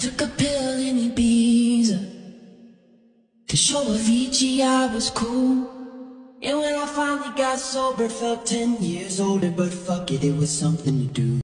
Took a pill in Ibiza to show Avicii I was cool. And when I finally got sober, felt 10 years older. But fuck it, it was something to do.